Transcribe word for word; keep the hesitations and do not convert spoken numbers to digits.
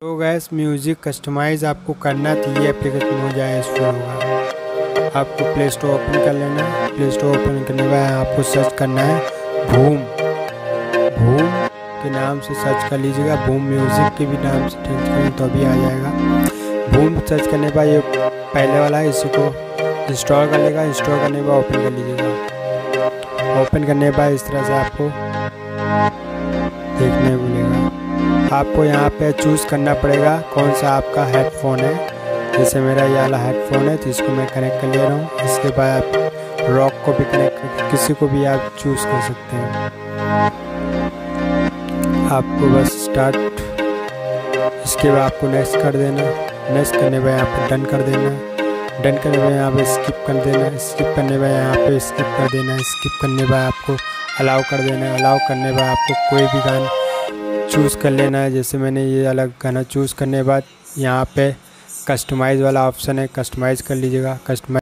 तो gas music customise आपको करना तो ये एप्लीकेशन हो जाए इंस्टॉल होगा। आपको प्ले स्टोर ओपन कर लेना है। प्ले स्टोर ओपन करने के बाद आपको सर्च करना है बूम बूम के नाम से सर्च कर लीजिएगा। बूम म्यूज़िक के भी नाम से सर्च करें तो अभी आ जाएगा। बूम सर्च करने के बाद ये पहले वाला है, इसी को इंस्टॉल कर लेगा। इंस्टॉल करने के बाद ओपन कर लीजिएगा। ओपन करने के बाद इस तरह से आपको देखने को मिलेगा। आपको यहाँ पे चूज़ करना पड़ेगा कौन सा आपका हेडफोन है। जैसे मेरा ये वाला हेडफोन है तो इसको मैं कनेक्ट कर ले रहा हूँ। इसके बाद आप रॉक को भी कनेक्ट कर, किसी को भी आप चूज़ कर सकते हैं। आपको बस स्टार्ट, इसके बाद आपको नेक्स्ट कर देना। नेक्स्ट करने के बाद यहाँ पर डन कर देना। डन करने के बाद यहाँ पे स्किप कर देना। स्किप करने के बाद यहाँ पे स्किप कर देना। स्किप करने के बाद आपको अलाउ कर देना। अलाउ करने के बाद आपको कोई भी गाना चूज़ कर लेना है। जैसे मैंने ये अलग गाना चूज़ करने के बाद यहाँ पे कस्टमाइज़ वाला ऑप्शन है, कस्टमाइज़ कर लीजिएगा। कस्टमाइज